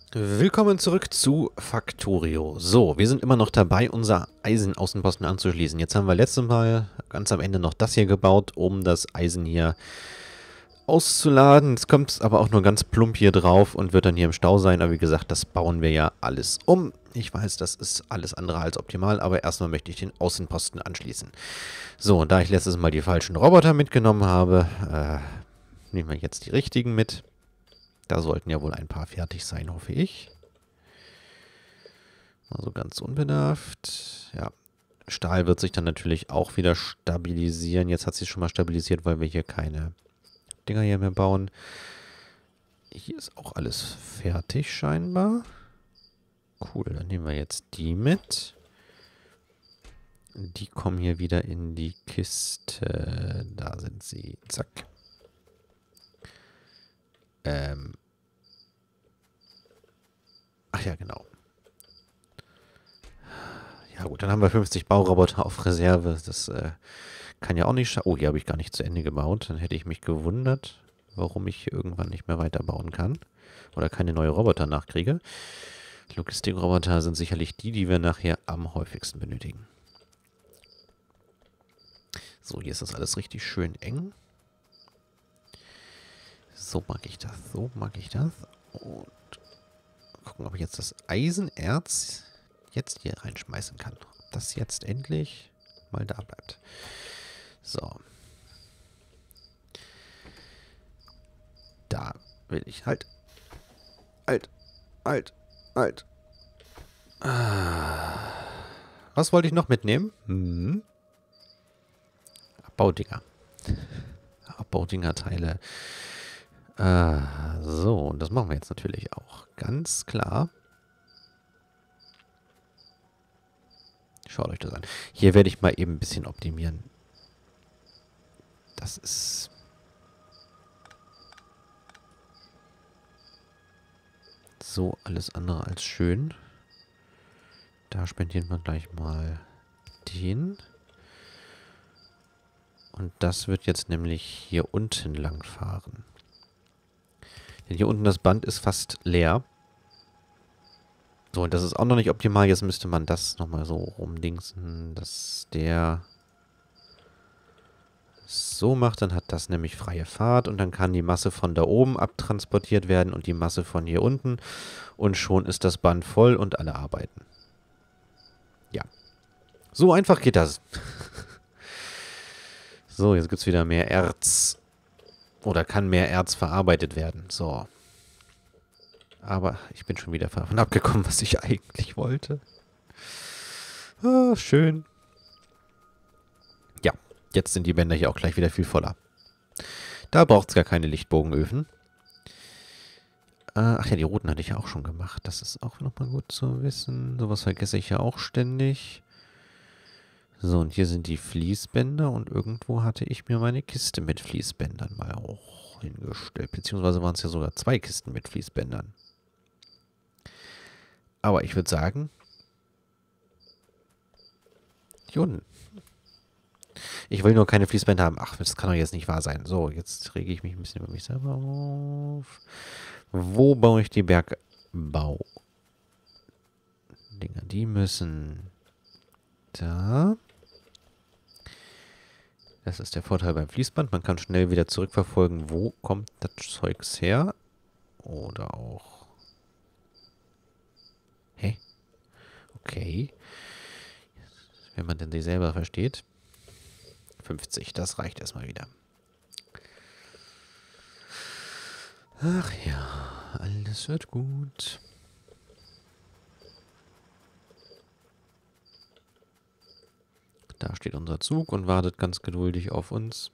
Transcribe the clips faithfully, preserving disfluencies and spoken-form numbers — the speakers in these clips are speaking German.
Willkommen zurück zu Factorio. So, wir sind immer noch dabei, unser Eisenaußenposten anzuschließen. Jetzt haben wir letztes Mal ganz am Ende noch das hier gebaut, um das Eisen hier auszuladen. Jetzt kommt es aber auch nur ganz plump hier drauf und wird dann hier im Stau sein. Aber wie gesagt, das bauen wir ja alles um. Ich weiß, das ist alles andere als optimal, aber erstmal möchte ich den Außenposten anschließen. So, da ich letztes Mal die falschen Roboter mitgenommen habe, äh, nehmen wir jetzt die richtigen mit. Da sollten ja wohl ein paar fertig sein, hoffe ich. Also ganz unbedarft. Ja, Stahl wird sich dann natürlich auch wieder stabilisieren. Jetzt hat sich schon mal stabilisiert, weil wir hier keine Dinger hier mehr bauen. Hier ist auch alles fertig scheinbar. Cool, dann nehmen wir jetzt die mit. Die kommen hier wieder in die Kiste. Da sind sie. Zack. Ähm. Ach ja, genau. Ja gut, dann haben wir fünfzig Bauroboter auf Reserve. Das äh, kann ja auch nicht schaden. Oh, hier habe ich gar nicht zu Ende gebaut. Dann hätte ich mich gewundert, warum ich hier irgendwann nicht mehr weiterbauen kann. Oder keine neuen Roboter nachkriege. Logistikroboter sind sicherlich die, die wir nachher am häufigsten benötigen. So, hier ist das alles richtig schön eng. So mag ich das, so mag ich das. Und gucken, ob ich jetzt das Eisenerz jetzt hier reinschmeißen kann. Ob das jetzt endlich mal da bleibt. So. Da will ich halt. Halt. Halt. Halt. Ah. Was wollte ich noch mitnehmen? Hm. Abbaudinger. Abbaudinger-Teile. Ah, so, und das machen wir jetzt natürlich auch. Ganz klar. Schaut euch das an. Hier werde ich mal eben ein bisschen optimieren. Das ist... so alles andere als schön. Da spendieren wir gleich mal den. Und das wird jetzt nämlich hier unten lang fahren. Denn hier unten das Band ist fast leer. So, und das ist auch noch nicht optimal. Jetzt müsste man das nochmal so rumdingsen, dass der so macht. Dann hat das nämlich freie Fahrt und dann kann die Masse von da oben abtransportiert werden und die Masse von hier unten. Und schon ist das Band voll und alle arbeiten. Ja. So einfach geht das. So, jetzt gibt es wieder mehr Erz. Oder kann mehr Erz verarbeitet werden. So. Aber ich bin schon wieder davon abgekommen, was ich eigentlich wollte. Ah, schön. Ja, jetzt sind die Bänder hier auch gleich wieder viel voller. Da braucht es gar keine Lichtbogenöfen. Äh, ach ja, die roten hatte ich ja auch schon gemacht. Das ist auch nochmal gut zu wissen. Sowas vergesse ich ja auch ständig. So, und hier sind die Fließbänder. Und irgendwo hatte ich mir meine Kiste mit Fließbändern mal auch hingestellt. Beziehungsweise waren es ja sogar zwei Kisten mit Fließbändern. Aber ich würde sagen, hier unten. Ich will nur keine Fließbänder haben. Ach, das kann doch jetzt nicht wahr sein. So, jetzt rege ich mich ein bisschen über mich selber auf. Wo baue ich die Bergbau-Dinger? Die müssen da. Das ist der Vorteil beim Fließband. Man kann schnell wieder zurückverfolgen, wo kommt das Zeugs her. Oder auch... Hä? Okay. Wenn man denn die selber versteht. fünfzig, das reicht erstmal wieder. Ach ja, alles wird gut. Da steht unser Zug und wartet ganz geduldig auf uns.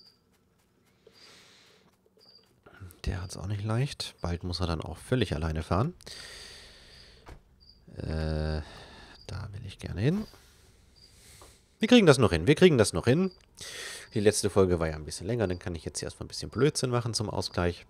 Der hat es auch nicht leicht. Bald muss er dann auch völlig alleine fahren. Äh, da will ich gerne hin. Wir kriegen das noch hin. Wir kriegen das noch hin. Die letzte Folge war ja ein bisschen länger. Dann kann ich jetzt hier erstmal ein bisschen Blödsinn machen zum Ausgleich.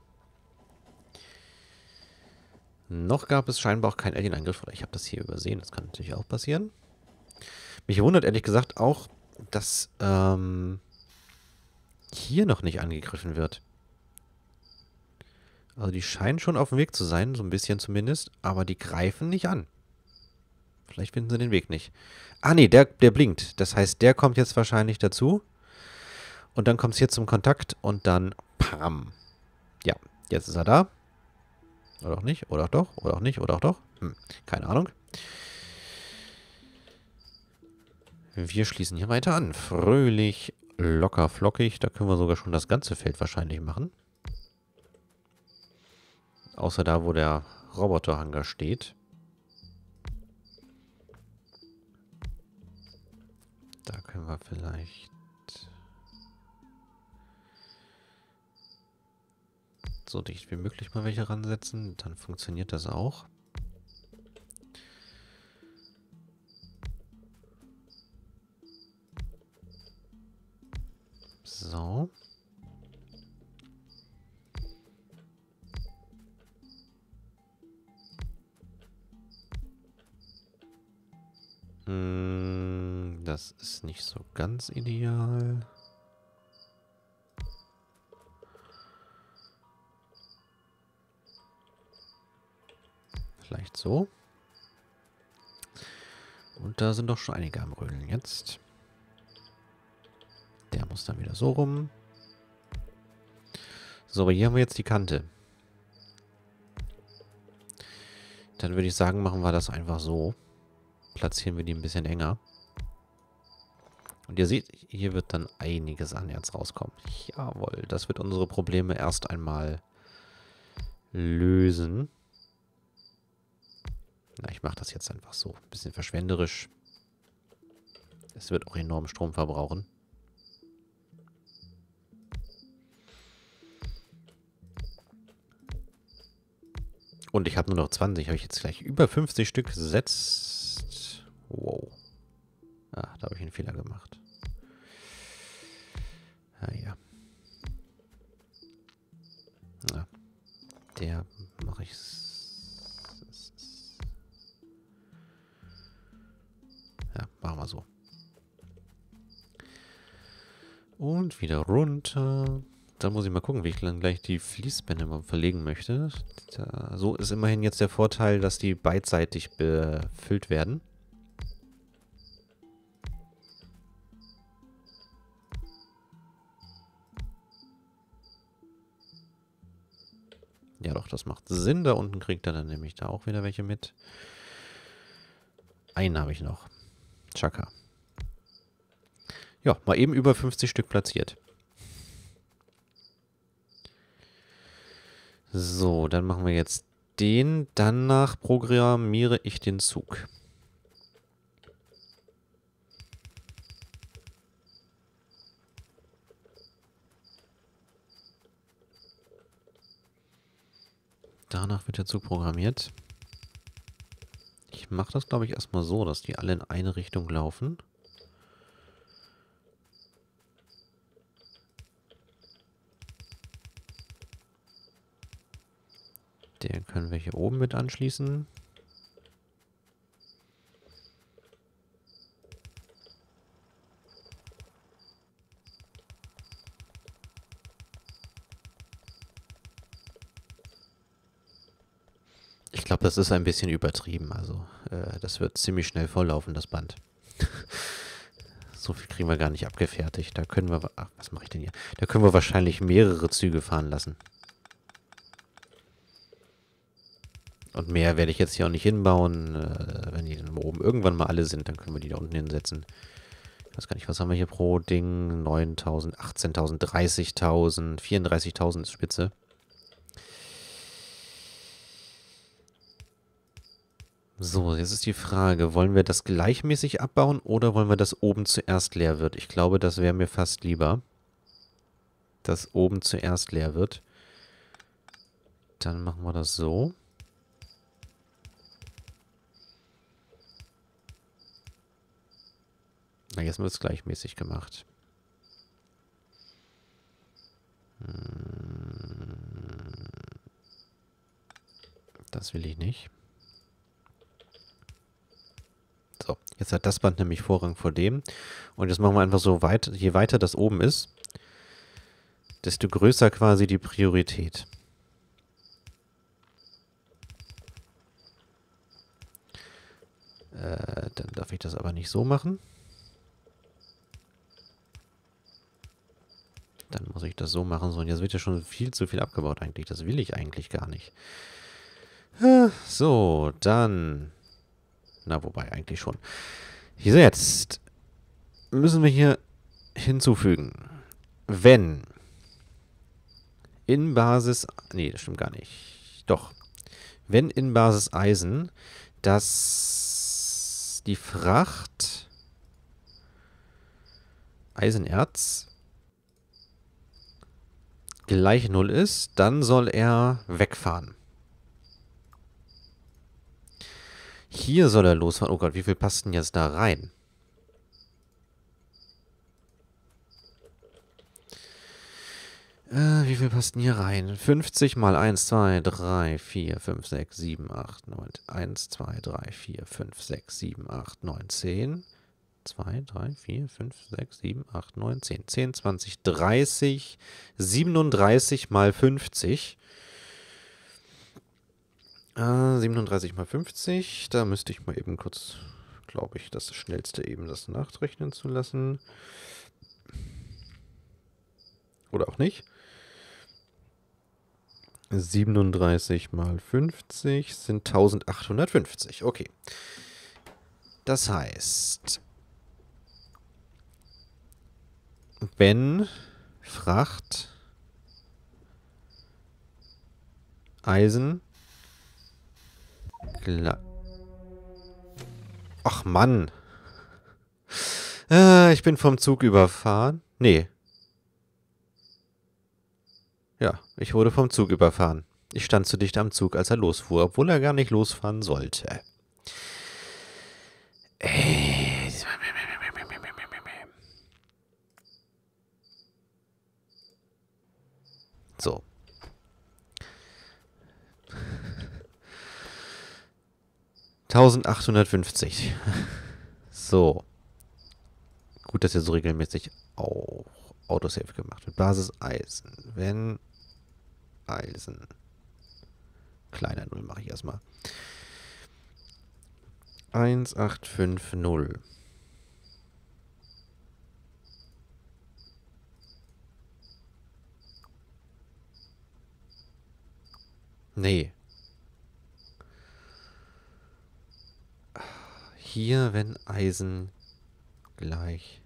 Noch gab es scheinbar auch keinen Alien-Angriff. Oder ich habe das hier übersehen. Das kann natürlich auch passieren. Mich wundert ehrlich gesagt auch, dass ähm, hier noch nicht angegriffen wird. Also die scheinen schon auf dem Weg zu sein, so ein bisschen zumindest, aber die greifen nicht an. Vielleicht finden sie den Weg nicht. Ah nee, der, der blinkt. Das heißt, der kommt jetzt wahrscheinlich dazu. Und dann kommt es hier zum Kontakt und dann pam. Ja, jetzt ist er da. Oder auch nicht, oder auch doch, oder auch nicht, oder auch doch. Hm, keine Ahnung. Wir schließen hier weiter an. Fröhlich, locker, flockig. Da können wir sogar schon das ganze Feld wahrscheinlich machen. Außer da, wo der Roboterhangar steht. Da können wir vielleicht so dicht wie möglich mal welche ransetzen. Dann funktioniert das auch. So. Hm, das ist nicht so ganz ideal. Vielleicht so. Und da sind doch schon einige am Rödeln jetzt. Der muss dann wieder so rum. So, aber hier haben wir jetzt die Kante. Dann würde ich sagen, machen wir das einfach so. Platzieren wir die ein bisschen enger. Und ihr seht, hier wird dann einiges an Erz rauskommen. Jawohl, das wird unsere Probleme erst einmal lösen. Na, ich mache das jetzt einfach so. Ein bisschen verschwenderisch. Es wird auch enorm Strom verbrauchen. Und ich habe nur noch zwanzig. Habe ich jetzt gleich über fünfzig Stück gesetzt. Wow. Ah, da habe ich einen Fehler gemacht. Ah ja. Na, der mache ich... Ja, machen wir so. Und wieder runter. Dann muss ich mal gucken, wie ich dann gleich die Fließbänder mal verlegen möchte. Da, so ist immerhin jetzt der Vorteil, dass die beidseitig befüllt werden. Ja doch, das macht Sinn. Da unten kriegt er dann nämlich da auch wieder welche mit. Einen habe ich noch. Chaka. Ja, mal eben über fünfzig Stück platziert. So, dann machen wir jetzt den. Danach programmiere ich den Zug. Danach wird der Zug programmiert. Ich mache das, glaube ich, erstmal so, dass die alle in eine Richtung laufen. Den können wir hier oben mit anschließen. Ich glaube, das ist ein bisschen übertrieben. Also, äh, das wird ziemlich schnell volllaufen, das Band. So viel kriegen wir gar nicht abgefertigt. Da können wir... Ach, was mache ich denn hier? Da können wir wahrscheinlich mehrere Züge fahren lassen. Und mehr werde ich jetzt hier auch nicht hinbauen. Äh, wenn die dann oben irgendwann mal alle sind, dann können wir die da unten hinsetzen. Ich weiß gar nicht, was haben wir hier pro Ding? neuntausend, achtzehntausend, dreißigtausend, vierunddreißigtausend ist Spitze. So, jetzt ist die Frage, wollen wir das gleichmäßig abbauen oder wollen wir, dass oben zuerst leer wird? Ich glaube, das wäre mir fast lieber, dass oben zuerst leer wird. Dann machen wir das so. Na, jetzt wird es gleichmäßig gemacht. Das will ich nicht. So, jetzt hat das Band nämlich Vorrang vor dem. Und jetzt machen wir einfach so weit, je weiter das oben ist, desto größer quasi die Priorität. Äh, dann darf ich das aber nicht so machen. Dann muss ich das so machen. So, und jetzt wird ja schon viel zu viel abgebaut eigentlich. Das will ich eigentlich gar nicht. So, dann... Na, wobei, eigentlich schon. Jetzt müssen wir hier hinzufügen. Wenn in Basis... Nee, das stimmt gar nicht. Doch. Wenn in Basis Eisen das die Fracht Eisenerz gleich null ist, dann soll er wegfahren. Hier soll er losfahren. Oh Gott, wie viel passt denn jetzt da rein? Äh, wie viel passt denn hier rein? fünfzig mal eins, zwei, drei, vier, fünf, sechs, sieben, acht, neun. eins, zwei, drei, vier, fünf, sechs, sieben, acht, neun, zehn. zwei, drei, vier, fünf, sechs, sieben, acht, neun, zehn. zehn, zwanzig, dreißig. siebenunddreißig mal fünfzig. Äh, siebenunddreißig mal fünfzig. Da müsste ich mal eben kurz, glaube ich, das schnellste eben das nachrechnen zu lassen. Oder auch nicht. siebenunddreißig mal fünfzig sind eintausendachthundertfünfzig. Okay. Das heißt, wenn Fracht Eisen Gla Ach Mann. Äh, ich bin vom Zug überfahren. Nee. Ja, ich wurde vom Zug überfahren. Ich stand zu dicht am Zug, als er losfuhr, obwohl er gar nicht losfahren sollte. Äh. So. eintausendachthundertfünfzig. So. Gut, dass er so regelmäßig auch Autosave gemacht wird. Basis Eisen. Wenn Eisen. Kleiner Null mache ich erstmal. eins acht fünf null. Nee. Hier, wenn Eisen gleich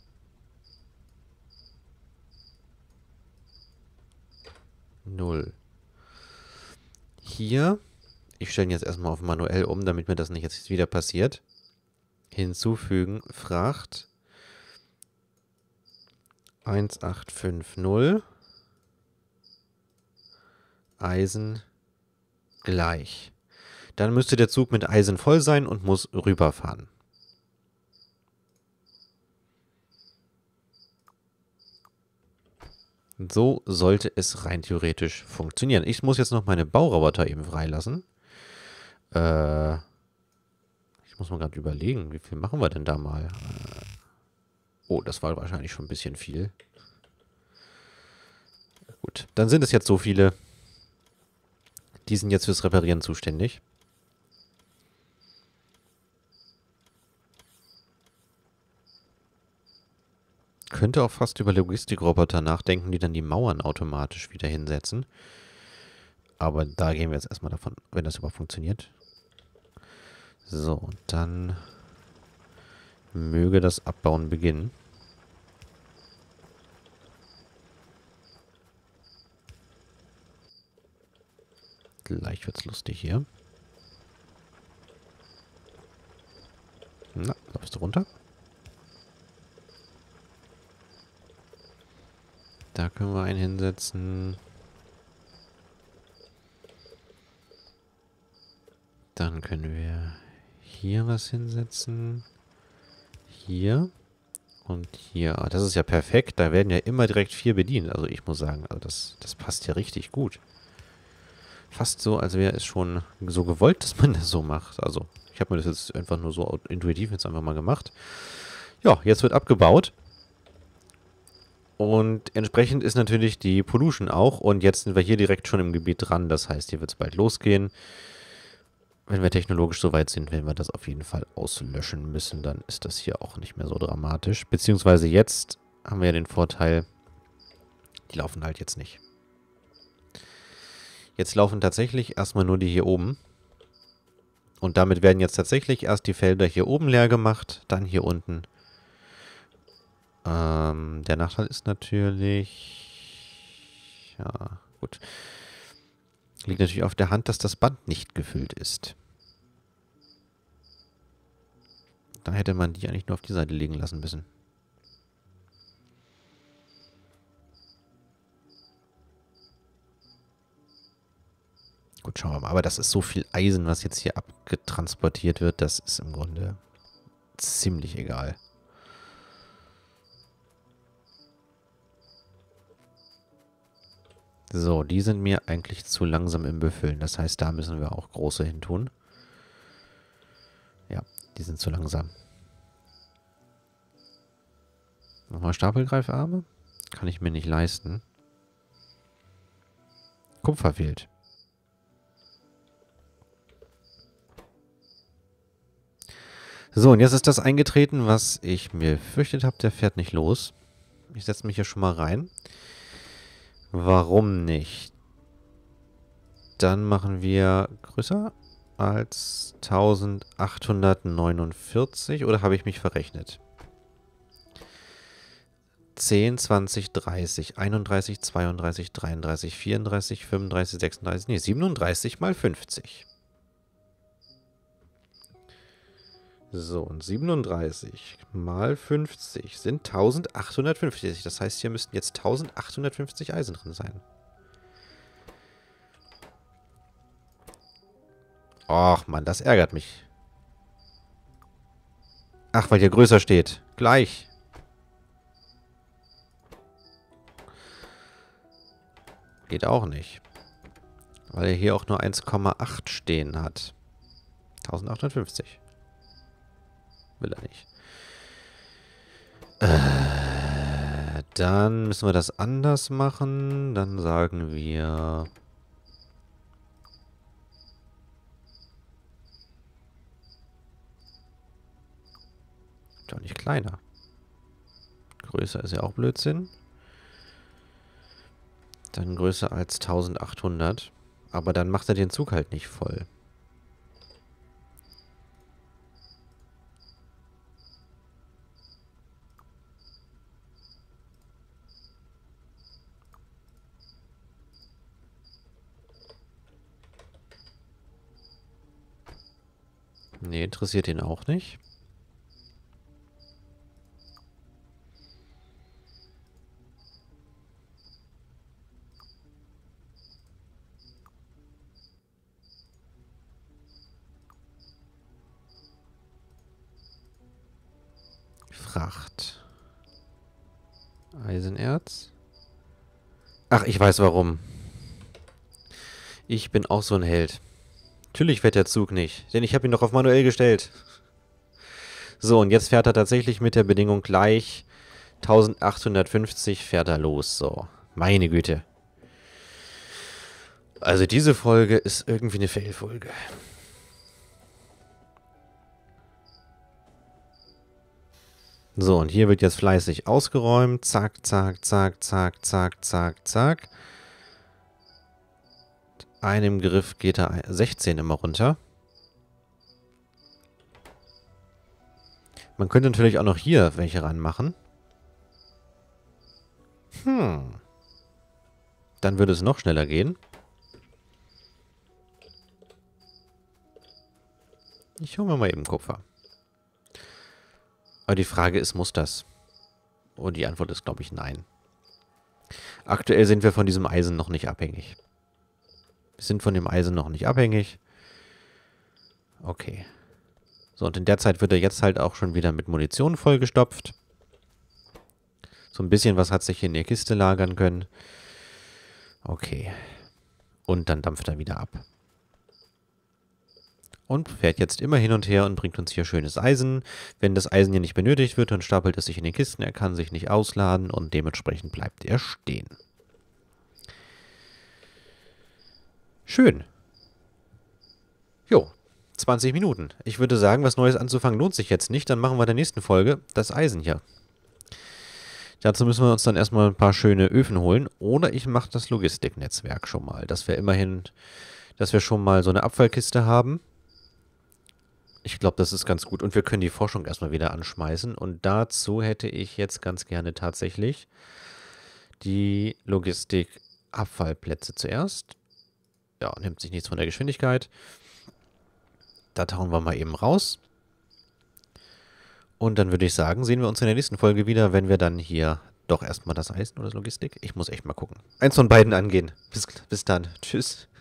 null. Hier, ich stelle ihn jetzt erstmal auf manuell um, damit mir das nicht jetzt wieder passiert. Hinzufügen, Fracht eins acht fünf null. Eisen gleich. Dann müsste der Zug mit Eisen voll sein und muss rüberfahren. So sollte es rein theoretisch funktionieren. Ich muss jetzt noch meine Bauroboter eben freilassen. Äh, ich muss mal gerade überlegen, wie viel machen wir denn da mal? Äh, oh, das war wahrscheinlich schon ein bisschen viel. Gut, dann sind es jetzt so viele. Die sind jetzt fürs Reparieren zuständig. Könnte auch fast über Logistikroboter nachdenken, die dann die Mauern automatisch wieder hinsetzen. Aber da gehen wir jetzt erstmal davon, wenn das überhaupt funktioniert. So, und dann möge das Abbauen beginnen. Gleich wird's lustig hier. Na, läufst du runter? Da können wir einen hinsetzen. Dann können wir hier was hinsetzen. Hier. Und hier. Das ist ja perfekt. Da werden ja immer direkt vier bedient. Also ich muss sagen, also das, das passt ja richtig gut. Fast so, als wäre es schon so gewollt, dass man das so macht. Also ich habe mir das jetzt einfach nur so intuitiv jetzt einfach mal gemacht. Ja, jetzt wird abgebaut. Und entsprechend ist natürlich die Pollution auch. Und jetzt sind wir hier direkt schon im Gebiet dran. Das heißt, hier wird es bald losgehen. wenn wir technologisch so weit sind, werden wir das auf jeden Fall auslöschen müssen. Dann ist das hier auch nicht mehr so dramatisch. Beziehungsweise jetzt haben wir ja den Vorteil, die laufen halt jetzt nicht. Jetzt laufen tatsächlich erstmal nur die hier oben. Und damit werden jetzt tatsächlich erst die Felder hier oben leer gemacht, dann hier unten. Ähm, der Nachteil ist natürlich... Ja, gut. Liegt natürlich auf der Hand, dass das Band nicht gefüllt ist. Da hätte man die eigentlich nur auf die Seite liegen lassen müssen. Gut, schauen wir mal. Aber das ist so viel Eisen, was jetzt hier abgetransportiert wird. Das ist im Grunde ziemlich egal. So, die sind mir eigentlich zu langsam im Befüllen. Das heißt, da müssen wir auch große hin tun. Ja, die sind zu langsam. Nochmal Stapelgreifarme? Kann ich mir nicht leisten. Kupfer fehlt. So, und jetzt ist das eingetreten, was ich mir befürchtet habe. Der fährt nicht los. Ich setze mich hier schon mal rein. Warum nicht? Dann machen wir größer als eintausendachthundertneunundvierzig. Oder habe ich mich verrechnet? zehn, zwanzig, dreißig, einunddreißig, zweiunddreißig, dreiunddreißig, vierunddreißig, fünfunddreißig, sechsunddreißig, nee, siebenunddreißig mal fünfzig. So, und siebenunddreißig mal fünfzig sind eintausendachthundertfünfzig. Das heißt, hier müssten jetzt eintausendachthundertfünfzig Eisen drin sein. Och, Mann, das ärgert mich. Ach, weil hier größer steht. Gleich. Geht auch nicht. Weil er hier auch nur eins Komma acht stehen hat. eintausendachthundertfünfzig. Will er nicht. Äh, dann müssen wir das anders machen. Dann sagen wir... Doch nicht kleiner. Größer ist ja auch Blödsinn. Dann größer als eintausendachthundert. Aber dann macht er den Zug halt nicht voll. Nee, interessiert ihn auch nicht. Fracht. Eisenerz. Ach, ich weiß warum. Ich bin auch so ein Held. Natürlich fährt der Zug nicht, denn ich habe ihn doch auf manuell gestellt. So, und jetzt fährt er tatsächlich mit der Bedingung gleich eintausendachthundertfünfzig fährt er los. So, meine Güte. Also diese Folge ist irgendwie eine Fail-Folge. So, und hier wird jetzt fleißig ausgeräumt. Zack, zack, zack, zack, zack, zack, zack. Einem Griff geht er sechzehn immer runter. Man könnte natürlich auch noch hier welche ranmachen. Hm. Dann würde es noch schneller gehen. Ich hole mir mal eben Kupfer. Aber die Frage ist, muss das? Und die Antwort ist, glaube ich, nein. Aktuell sind wir von diesem Eisen noch nicht abhängig. Wir sind von dem Eisen noch nicht abhängig. Okay. So, und in der Zeit wird er jetzt halt auch schon wieder mit Munition vollgestopft. So ein bisschen was hat sich hier in der Kiste lagern können. Okay. Und dann dampft er wieder ab. Und fährt jetzt immer hin und her und bringt uns hier schönes Eisen. Wenn das Eisen hier nicht benötigt wird, dann stapelt es sich in den Kisten. Er kann sich nicht ausladen und dementsprechend bleibt er stehen. Schön. Jo, zwanzig Minuten. Ich würde sagen, was Neues anzufangen lohnt sich jetzt nicht. Dann machen wir in der nächsten Folge das Eisen hier. Dazu müssen wir uns dann erstmal ein paar schöne Öfen holen. Oder ich mache das Logistiknetzwerk schon mal. Dass wir immerhin, dass wir schon mal so eine Abfallkiste haben. Ich glaube, das ist ganz gut. Und wir können die Forschung erstmal wieder anschmeißen. Und dazu hätte ich jetzt ganz gerne tatsächlich die Logistik-Abfallplätze zuerst. Ja, nimmt sich nichts von der Geschwindigkeit. Da tauchen wir mal eben raus. Und dann würde ich sagen, sehen wir uns in der nächsten Folge wieder, wenn wir dann hier doch erstmal das Eisen oder das Logistik. Ich muss echt mal gucken. Eins von beiden angehen. Bis, bis dann. Tschüss.